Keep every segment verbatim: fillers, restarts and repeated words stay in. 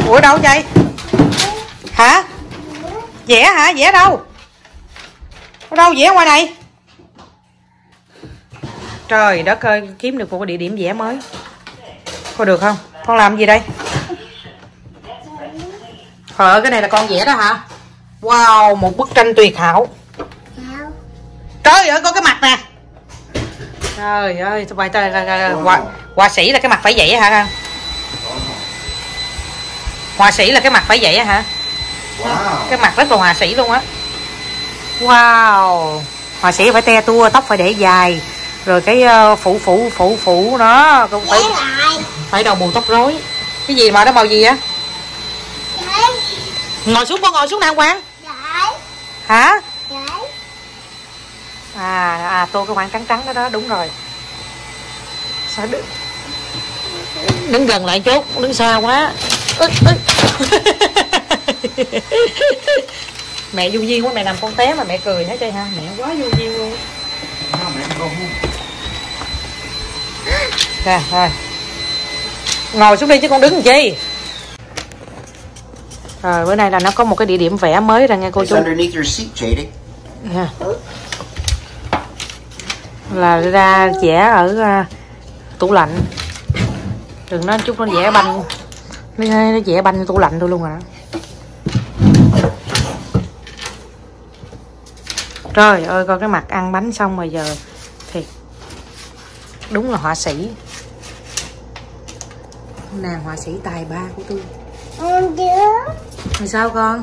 Ủa đâu vậy? Hả? Vẽ hả? Vẽ đâu? Ở đâu vẽ ngoài này? Trời đất ơi, kiếm được một cái địa điểm vẽ mới. Có được không? Con làm gì đây? Trời ơi, cái này là con vẽ đó hả? Wow, một bức tranh tuyệt hảo. Trời ơi, có cái mặt nè. Trời ơi, bài họa, họa sĩ là cái mặt phải vậy hả? Họa sĩ là cái mặt phải vậy hả? Wow. Cái mặt rất là họa sĩ luôn á. Wow. Họa sĩ phải te tua, tóc phải để dài, rồi cái phụ phụ phụ phụ đó cũng phải phải đầu bù tóc rối. Cái gì mà nó màu gì á? Ngồi xuống, con ngồi xuống nào Quang. Hả? À, à tô cái khoảng trắng trắng đó đó, đúng rồi. Sao đứng, đứng gần lại chút, đứng xa quá. Ứ, ứ. Mẹ vô duyên quá, mẹ làm con té mà mẹ cười hết chơi ha, mẹ quá vô duyên luôn. Rồi, rồi. Ngồi xuống đi chứ con đứng làm chi. Rồi bữa nay là nó có một cái địa điểm vẽ mới ra nghe cô chú. Yeah. Là ra vẽ ở uh, tủ lạnh. Đừng nói chút nó vẽ banh, nó, nó vẽ banh tủ lạnh thôi luôn rồi đó. Trời ơi, coi cái mặt ăn bánh xong rồi giờ thì đúng là họa sĩ. Nàng họa sĩ tài ba của tôi. Rồi sao con?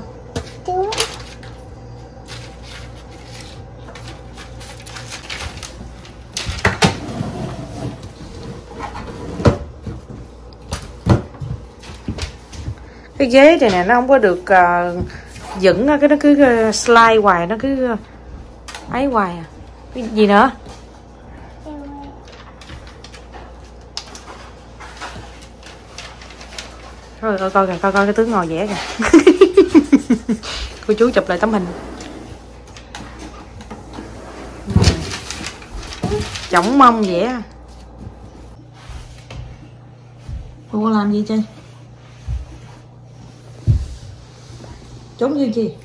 Cái ghế này nè nó không có được uh, vững, cái nó cứ uh, slide hoài, nó cứ uh, ấy hoài à. Cái gì nữa? Rồi coi coi coi coi cái tướng ngồi vẽ kìa. Cô chú chụp lại tấm hình. Chỏng mông vẽ. Cô làm gì chơi? Trốn như gì?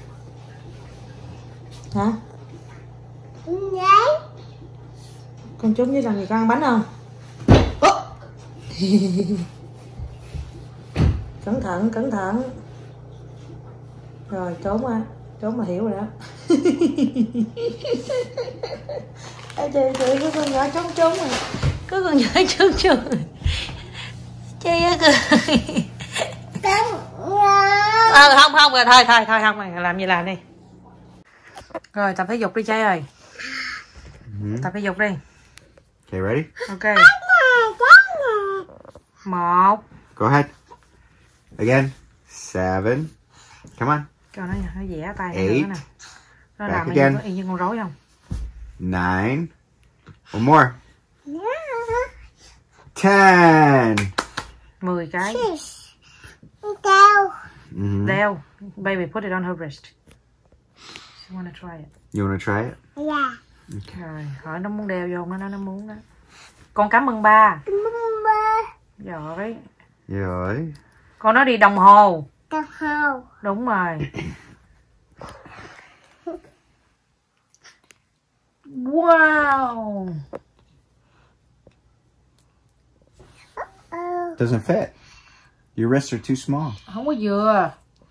Hả? Con trốn như là người con ăn bánh không? Cẩn thận, cẩn thận. Rồi trốn à, trốn mà hiểu rồi đó. Ê trời trời, có con nhỏ trốn trốn rồi. Có con nhỏ trốn trốn rồi. Chơi á cười. À, không không rồi thôi thôi thôi không rồi, làm gì làm đi. Rồi tập thể dục đi trai ơi. Mm-hmm. Tập thể dục đi. Okay, ready? Ok. Một. Go ahead. Again. Seven. Come on. Cho nó nó vẽ tay Eight. Nó, nó Back làm again. y như con rối không? Nine. One more. Ten. Mười cái. Mm-hmm. Đeo. Baby, put it on her wrist. You wanna try it? You wanna try it? Yeah. Okay. Rồi, hỏi nó muốn đeo vô không? Nó nói nó muốn đó. Con cảm ơn ba. Cảm ơn ba. Rồi. Rồi. Con nói đi đồng hồ. Đồng hồ. Đúng rồi. Wow. Doesn't fit. Your wrists are too small. Không có vừa.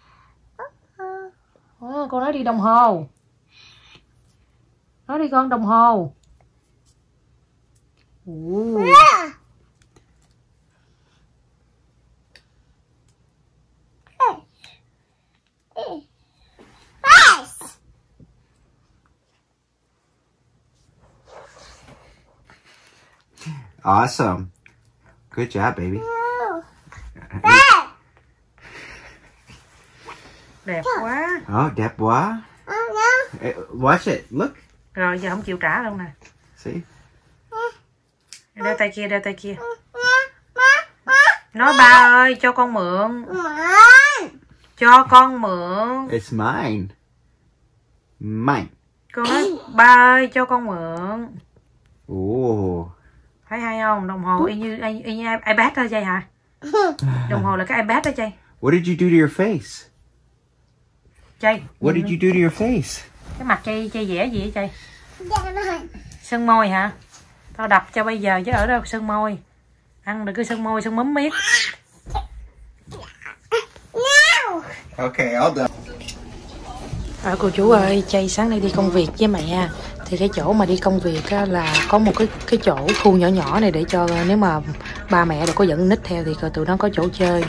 À, con nói đi đồng hồ. Nói đi con, đồng hồ. Uh. Awesome. Good job, baby. Đẹp quá. Oh, đẹp quá. Watch it. Look. Rồi giờ không chịu trả luôn nè. See? Đeo tay kia, đeo tay kia. Nói ba ơi, cho con mượn. Cho con mượn. It's mine. Mine. Con nói ba ơi, cho con mượn. Ồ. Thấy hay không? Đồng hồ y như y, y như iPad đó Chay hả? Đồng hồ là cái iPad đó Chay. What did you do to your face? Chay. What did you do to your face? Cái mặt Chay, Chay vẽ gì vậy Chay? Sơn môi hả? Tao đập cho bây giờ chứ ở đâu sơn môi. Ăn được cứ sơn môi, sơn mấm miết. Okay, all done. À, cô chú ơi, Chay sáng nay đi công việc với mẹ. Thì cái chỗ mà đi công việc á, là có một cái cái chỗ khu nhỏ nhỏ này để cho nếu mà ba mẹ đâu có dẫn nít theo thì tụi nó có chỗ chơi.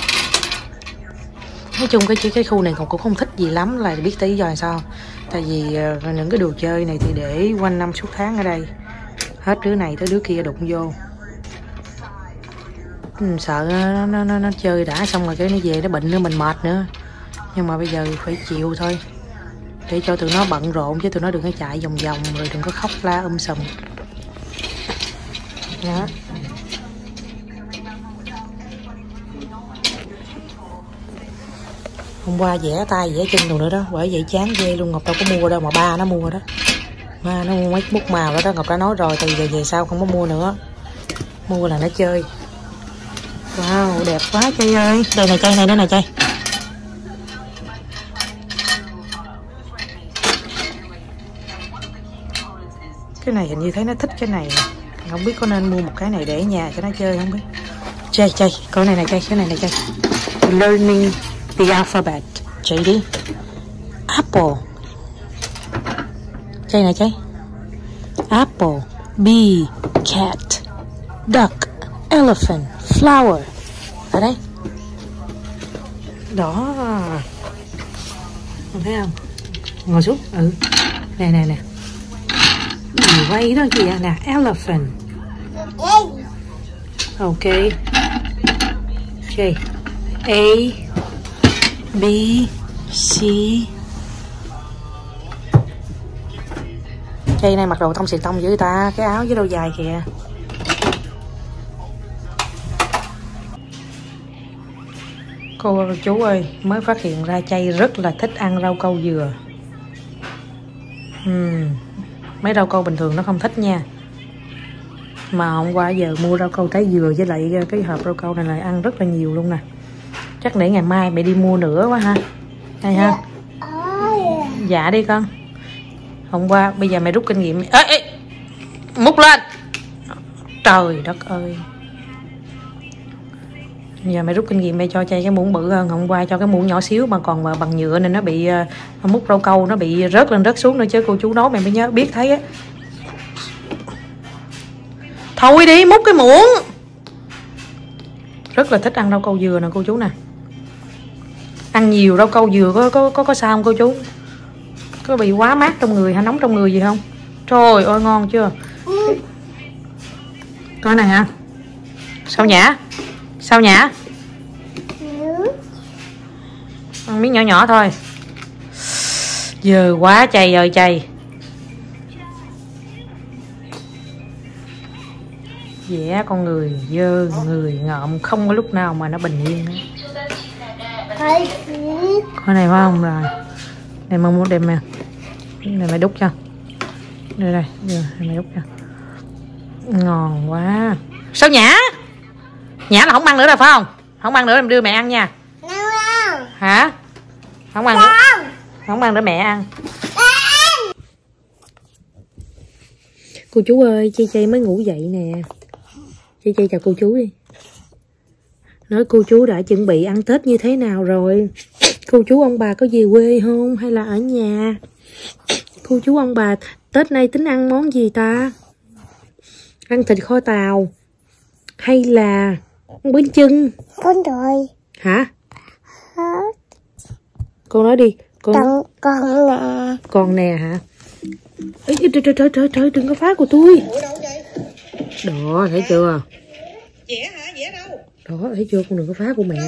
Nói chung cái cái khu này cũng không thích gì lắm, là biết tí do là sao. Tại vì uh, những cái đồ chơi này thì để quanh năm suốt tháng ở đây, hết đứa này tới đứa kia đụng vô. Ừ, sợ nó, nó, nó, nó chơi đã xong rồi cái nó về nó bệnh nữa, mình mệt nữa. Nhưng mà bây giờ phải chịu thôi, để cho tụi nó bận rộn chứ tụi nó đừng có chạy vòng vòng rồi đừng có khóc la um sùm. Đó. Hôm qua vẽ tay vẽ chân đồ nữa đó, bởi vậy chán ghê luôn. Ngọc đâu có mua đâu mà ba nó mua đó. Ba nó mua mấy bút màu đó đó, Ngọc đã nói rồi từ giờ về sau không có mua nữa. Mua là nó chơi. Wow, đẹp quá Chay ơi. Đây này Chay này, đây này Chay. Cái này hình như thấy nó thích cái này. Không biết có nên mua một cái này để ở nhà cho nó chơi không biết. Chay, Chay, coi này này Chay, cái này này Chay. Learning the alphabet. Chay đi. Apple. Chay này Chay. Apple, bee, cat, duck, elephant, flower. Ở đây. Đó. Thấy không? Ngồi xuống. Ừ. Nè nè nè. Gì quay đó kìa nè. Elephant. Ok. Chay. A, B, C. Chay này mặc đồ tông xì tông với ta, cái áo với đôi dài kìa. Cô chú ơi, mới phát hiện ra Chay rất là thích ăn rau câu dừa. uhm, Mấy rau câu bình thường nó không thích nha. Mà hôm qua giờ mua rau câu trái dừa với lại cái hộp rau câu này là ăn rất là nhiều luôn nè. Chắc để ngày mai mẹ đi mua nữa quá ha. Hay ha. Dạ đi con. Hôm qua bây giờ mẹ rút kinh nghiệm. Ê, ê, múc lên. Trời đất ơi. Giờ mẹ rút kinh nghiệm mẹ cho Chay cái muỗng bự hơn. Hôm qua cho cái muỗng nhỏ xíu mà còn mà bằng nhựa nên nó bị uh, múc rau câu nó bị rớt lên rớt xuống nữa chứ cô chú nói mẹ mới nhớ biết thấy á. Thôi đi múc cái muỗng. Rất là thích ăn rau câu dừa nè cô chú nè. Ăn nhiều rau câu dừa có có có có sao không cô chú? Có bị quá mát trong người hay nóng trong người gì không? Trời ơi ngon chưa? Coi này hả? Sao nhã? Sao nhã? Ăn miếng nhỏ nhỏ thôi. Dơ quá Chay ơi Chay. Vẽ con người dơ người ngợm không có lúc nào mà nó bình yên nữa. Con này phải không rồi. Đây mà muốn đem nè. Này mày đút cho. Đây đây, đây mày đút cho. Ngon quá. Sao nhã? Nhã là không ăn nữa đâu phải không? Không ăn nữa em đưa mẹ ăn nha. Hả? Không ăn nữa. Không ăn nữa mẹ ăn. Cô chú ơi, Chay Chay mới ngủ dậy nè. Chay Chay chào cô chú đi. Nói cô chú đã chuẩn bị ăn Tết như thế nào rồi? Cô chú ông bà có về quê không? Hay là ở nhà? Cô chú ông bà Tết nay tính ăn món gì ta? Ăn thịt kho tàu hay là ăn bánh chưng? Con rồi. Hả? Hả? Con nói đi. Con Con, con nè. Con nè hả? Ê, trời, trời, trời, trời, trời, đừng có phá của tôi. Đó, thấy chưa? Vẽ hả? Vẽ đâu? Đó, thấy chưa? Con đừng có phá của mẹ.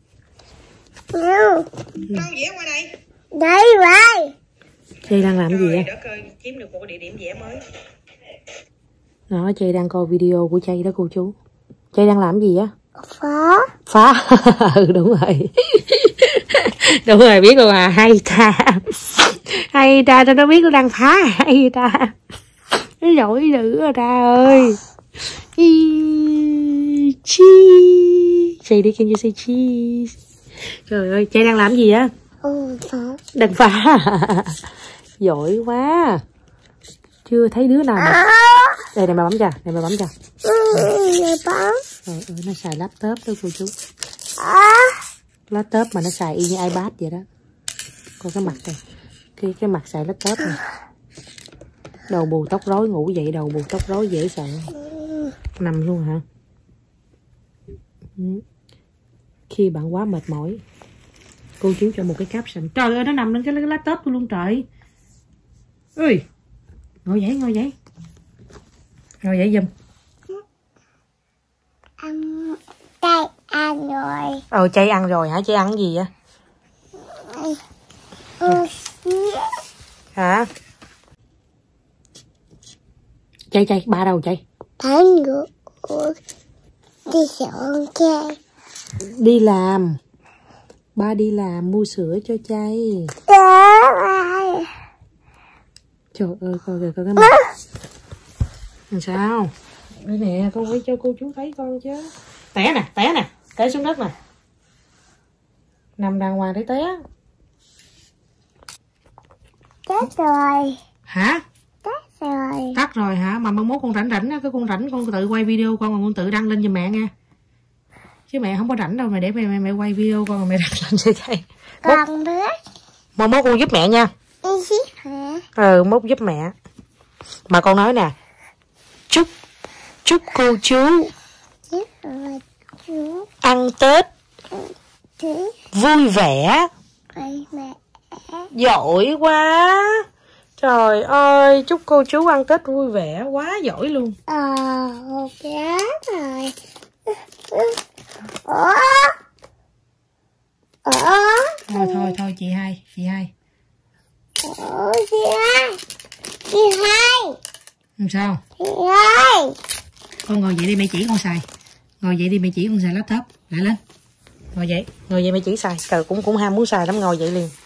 Đâu? Đâu vẽ qua đây? Đây vậy. Chay đang làm gì vậy? Đất ơi, kiếm được một địa điểm vẽ mới. Đó, Chay đang coi video của Chay đó cô chú. Chay đang làm gì á? Phá. Phá. Ừ đúng rồi. Đúng rồi, biết luôn à. Hay ta. Hay ta, tao nó biết nó đang phá. Hay ta. Nó giỏi dữ rồi ta ơi. Cheese. Say đi, can you say cheese? Trời ơi, Chay đang làm gì á? Ừ, phá. Đừng phá. Giỏi quá. Chưa thấy đứa nào mà... Đây này, mày bấm cho, này mày bấm cho. Ừ, bấm. Trời ơi, nó xài laptop đó cô chú. À. Laptop mà nó xài y như iPad vậy đó. Coi cái mặt này. Cái, cái mặt xài laptop này. Đầu bù tóc rối, ngủ dậy đầu bù tóc rối dễ sợ. Nằm luôn hả? Khi bạn quá mệt mỏi, cô chú cho một cái caption. Trời ơi, nó nằm lên cái laptop tôi luôn trời. Ơi, ngồi dậy, ngồi dậy. Ngồi dậy giùm. Ăn cay ăn rồi. Ờ, Chay ăn rồi hả? Chay ăn cái gì vậy? Ừ. Hả? Chay, Chay, ba đâu Chay? Bán ngủ. Đi sửa Chay. Đi làm. Ba đi làm mua sữa cho Chay. Đó. Trời ơi, coi kìa, coi cái mặt. Làm sao? Đây nè, con phải cho cô chú thấy con chứ. Té nè, té nè, té xuống đất nè. Nằm đàng hoàng để té. Chết rồi. Hả? Chết rồi. Tắt rồi hả? Mà mai mốt con rảnh rảnh á, cái con rảnh con tự quay video con, mà con tự đăng lên cho mẹ nha. Chứ mẹ không có rảnh đâu, mẹ để mẹ mẹ, mẹ quay video con, mẹ đăng lên cho Chay. Con biết. Mai mốt con giúp mẹ nha. Đi xíu hả? Ừ, mốt giúp mẹ. Mà con nói nè, chúc chúc cô chú Chết rồi chú. ăn Tết Thế. vui vẻ. Ây mẹ. Giỏi quá. Trời ơi, chúc cô chú ăn Tết vui vẻ. Quá giỏi luôn. Ờ, chết rồi. Ủa? Ủa? Thôi thôi thôi chị hai, chị hai. Ủa chị hai? Chị hai? Làm sao? Chị hai? Con ngồi dậy đi mẹ chỉ con xài. Ngồi dậy đi mẹ chỉ con xài laptop. Lại lên. Ngồi dậy, ngồi dậy mẹ chỉ xài. Trời cũng cũng ham muốn xài lắm, ngồi dậy liền.